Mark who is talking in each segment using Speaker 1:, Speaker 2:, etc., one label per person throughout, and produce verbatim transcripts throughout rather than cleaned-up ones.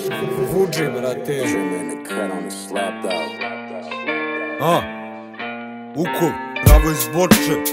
Speaker 1: Vuđi, brate.
Speaker 2: A, Ukov, pravo iz Borče.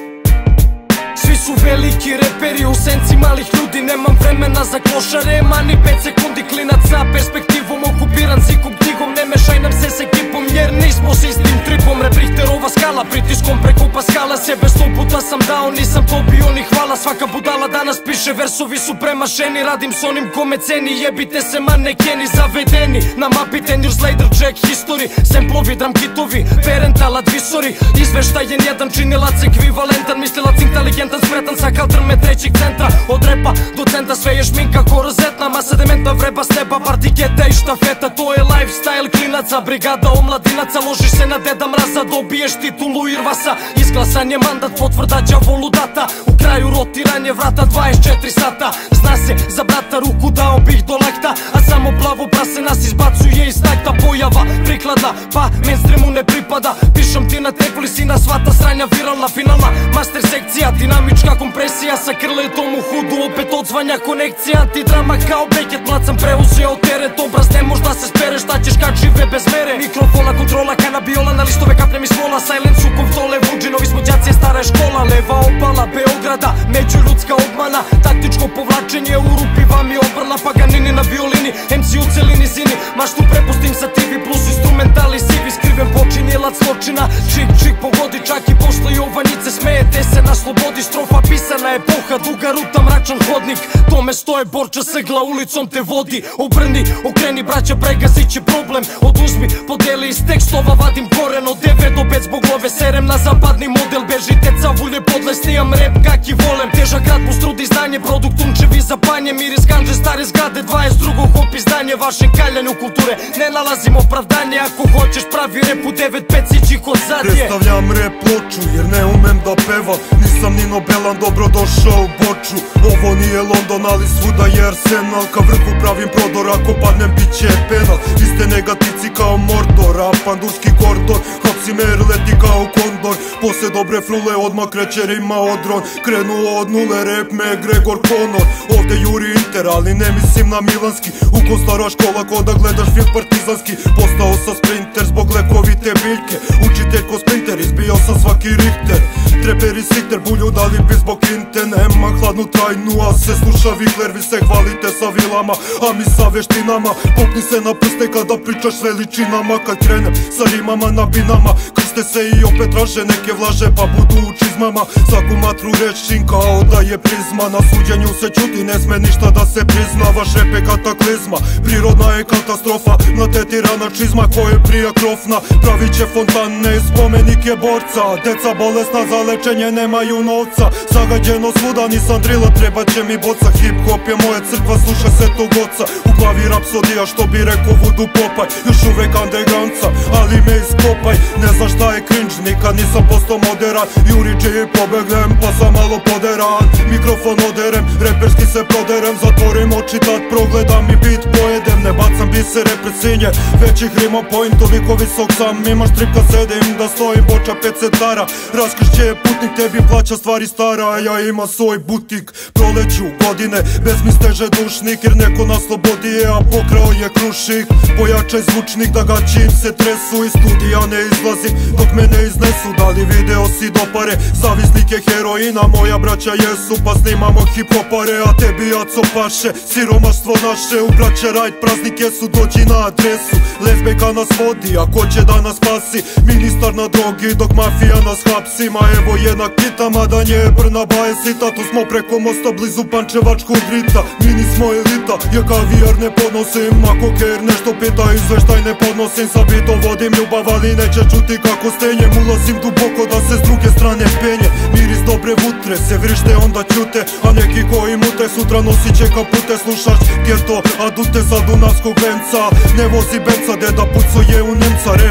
Speaker 3: Svi su veliki reperi u senci malih ljudi. Nemam vremena za klošare, mani pet sekundi. Klinac sa perspektivom, okupiran zikom knjigom. Ne mešaj nam se s ekipom jer nismo s istim tripom. Rap Richterova skala, pritiskom preko Paskala. Sebe sto puta sam dao, nisam to bio ni hvala. Svaka budala danas piše, versovi su premašeni. Radim s onim kome ceni, jebite se manekeni. Zavedeni, na mapi ten years later check history. Semplovi, drum kitovi, parental advisory. Izveštajen jedan činilac ekvivalentan. Mislilac inteligentan, spretan sa kaltrme trećeg centra. Od repa do centa sve je šminka ko rozetna. Masa dementa vreba s neba, partiketa i štafeta. To je lifestyle klinaca, brigada omladinaca. Ložiš se na Deda Mraza, dobiješ titulu Irvasa. Izglasan je mandat, potvrda đavolu data. U kraju rotiranje vrata dvadeset četiri sata. Zna se za brata, ruku dao bih do lakta. A samo plavo prase nas izbacuje iz takta. Pojava prikladna, pa mainstreamu ne pripada. Pišem ti na tekuli, sina svata sranja viralna. Finalna master sekcija, dinamička kompresija. Sa krletom u hudu, opet odzvanja konekcija. Antidrama kao Beckett, mlad sam preuzeo teret. Obraz ne možda se spere, šta ćeš kad žive bez mere. Mikrofona, kontrola, kanabiola, na listove kapnem iz smola. Silent su konftole, Vuđinovi smo đaci, stara je škola. Leva opala Beograda, međuljudska obmana. Taktičko povlačenje, u rupi vam je obrla. Paganini na violini, em ce u celini zini. Maštu prepustim sa te ve plus, instrumentali sivi. Skriven počinilac zločina, čik čik pogodi. Čak i pošle i ovanjice, smejete se na slobodi. Strofa pisana, epoha, duga ruta, mračan hodnik. Tome stoje Borča, segla ulicom te vodi. Obrni, okreni braća, pregazit će problem. Oduzmi, podeli iz tekstova, vadim koren. Od devet do pet zbog love, serem na zapadni model. Bežite cavulje, podle, snijam rep kak i volem. Težak rad, postrudi znanje, produkt unčevi za panje. Miris ganđe, stare zgrade, dvadeset drugo hop izdanje. Vašem kaljanju kulture ne nalazim opravdanje. Ako hoćeš pravi rep u devet pet sići kod zadnje.
Speaker 2: Predstavljam rep ploču jer ne umem da pevam. Nisam ni Nobelan, dobro došao u Borču. Ovo nije London, ali svuda je Arsenal. Ka vrhu pravim prodor, ako padnem bit će penal. Vi ste negativci kao Mordor, a pandurski kordon hapsi me jer leti kao kondor. Posle dobre frule odmah kreće rima odron. Krenuo od nule, rep me Gregor Conor. Ovde juri Inter, ali ne mislim na milanski. Uko stara škola ko da gledaš film partizanski. Postao sam sprinter zbog lekovite biljke. Učitelj ko sprinter, izbio sam svaki Richter. Treper i sikter, bulju dali bi zbog inte. Nema hladnu trajnu, a se sluša Vikler. Vi se hvalite sa vilama, a mi sa veštinama. Popni se na prste kada pričaš s veličinama. Kad krenem sa rimama na binama, krste se i opet traže neke vlaže, pa budu u čizmama. Svaku matru rečim kao da je prizma. Na suđenju se čuti, ne sme ništa da se prizna. Vaš rep je kataklizma, prirodna je katastrofa. Mlatetirana čizma koja je prija krofna. Pravit će fontane, spomenik je borca. Deca bolesna za lečenje nemaju novca. Zagađeno svuda, nisam drila, treba će mi boca. Hip hop je moja crkva, sluša se tog oca. U glavi rapsodija, što bi rekao Vudu Popaj. Još uvek undergroundca, ali me iskopaj. Ne znam šta je cringe, nikad nisam postao moderan. Juri G pobeglem, pa sam malo poderan. Mikrofon oderem, reperski se proderem. Zatvorim oči, tad progledam i bit pojedem. Ne bacam bisere pred sinje, većih rima point. Toliko visok sam, imaš trip kad sedim. Da stojim, Borča pet centara. Raskršće je putnik, tebi plaća stvari stara. Ja imam svoj butik, proleću godine. Bez mi steže dušnik, jer neko na slobodi je, a pokrao je krušik. Pojačaj zvučnik da ga čim se tresu. Iz studija ne izlazim dok me ne iznesu. Da li video si do pare, zavisnik je heroina. Moja braća jesu, pa snimamo hip-hopare. A tebi jaco paše, siromaštvo naše. U braće rajd, praznike su, dođi na adresu. Lesbejka nas vodi, a ko će da nas spasi? Ministar na drogi, dok mafija nas hapsi. Ma evo jednak pitama, da nje je Brnaba je sita. Tu smo preko mosta blizu Pančevačkog rita. Mi nismo elita, ja kavijar ne podnosim. Ako ker nešto pita, izveštaj ne podnosim. Sa bitom vodim ljubav, ali neće čuti kako stenjem. Ulazim duboko da se s druge strane penje. Miris dobre vutre, se vrište onda ćute. A neki koji mute, sutra nosit će kapute. Slušaš geto, a dute sa Dunavskog venca. Ne vozi benca, deda puco je u Nemca. Rep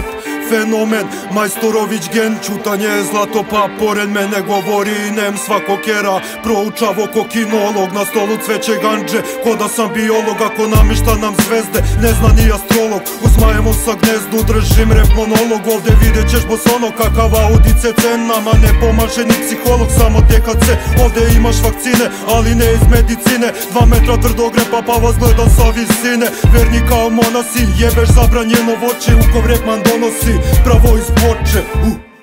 Speaker 2: fenomen Majstorović gen, čutanje je zlato pa pored mene govori nem svako kera Proučavo ko kinolog, na stolu cveće ganđe ko da sam biolog, ako namišta nam zvezde ne zna ni astrolog Uz majemo sa gnezdu držim rep monolog Ovde vidjet ćeš bosono kakav Audi C C Nama ne pomaže ni psiholog, samo T K C Ovde imaš vakcine, ali ne iz medicine Dva metra tvrdog repa pa vas gledam sa visine Verni kao monasi, jebeš zabranjeno voće Ukov repman donosi pravo iz ploče uh.